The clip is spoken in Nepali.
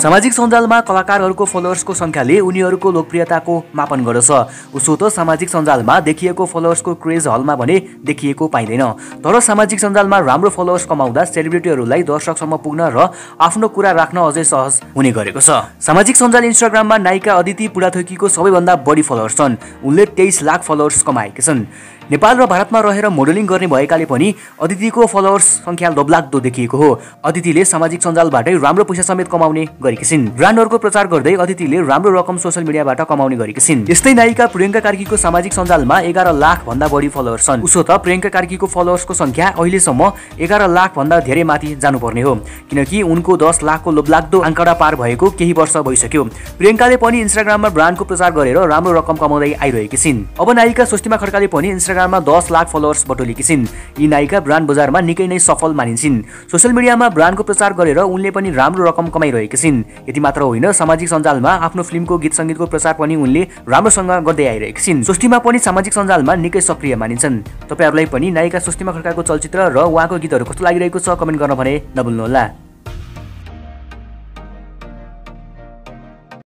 सामाजिक सञ्जालमा कलाकारहरूको फलोअर्सको संख्याले उनीहरूको लोकप्रियताको मापन गर्दछ। उसो त सामाजिक सञ्जालमा देखिएको फलोअर्सको क्रेज हलमा भने देखिएको पाइँदैन। तर सामाजिक सञ्जालमा राम्रो फलोअर्स कमाउँदा सेलिब्रिटीहरूलाई दर्शकसम्म पुग्न र आफ्नो कुरा राख्न अझै सहज हुने गरेको छ। सामाजिक सञ्जाल इन्स्टाग्राममा नायिका अदिति बुडाथोकीको सबैभन्दा बढी फलोअर्स छन्। उनले 23 लाख फलोअर्स कमाएका छन्। नेपाल र भारतमा रहेर मोडलिङ गर्ने भएकाले पनि अदितिको फलोअर्स संख्या लोभलाग्दो देखिएको हो। अदितिले सामाजिक सञ्जालबाटै राम्रो पैसा समेत कमाउने गरेकी छिन्। ब्रान्डहरूको प्रचार गर्दै अदितिले राम्रो रकम सोशल मिडियाबाट कमाउने गरेकी छिन्। यस्तै नायिका प्रियङ्का कार्कीको सामाजिक सञ्जालमा 11 लाख भन्दा बढी फलोअर्स छन्। उसो त प्रियङ्का कार्कीको फलोअर्सको संख्या अहिलेसम्म 11 लाख भन्दा धेरै माथि जानुपर्ने हो, किनकि उनको 10 लाखको लोभलाग्दो आँकडा पार भएको केही वर्ष भइसक्यो। प्रियङ्काले पनि इन्स्टाग्राममा ब्रान्डको प्रचार गरेर राम्रो रकम कमाउँदै आइरहेकी छिन्। अब नायिका स्वस्तिमा खड्काले पनि इन्स्टाग्राममा 10 लाख फलोअर्स बटुलेकी छिन्। यी नायिका ब्रान्ड बजारमा निकै नै सफल मानिन्छन्। सोशल मिडियामा ब्रान्डको प्रचार गरेर उनले पनि राम्रो रकम कमाइरहेकी छिन्। यति मात्र होइन, सामाजिक सञ्जालमा आफ्नो फिल्मको गीत सङ्गीतको प्रचार पनि उनले राम्रोसँग गर्दै आइरहेकी छिन्। स्वस्तिमा पनि सामाजिक सञ्जालमा निकै सक्रिय मानिन्छन्। तपाईहरुलाई पनि नायिका स्वस्तिमा खड्काको चलचित्र र उहाँको गीतहरू कस्तो लागिरहेको छ कमेन्ट गर्न भने नभुल्नुहोला।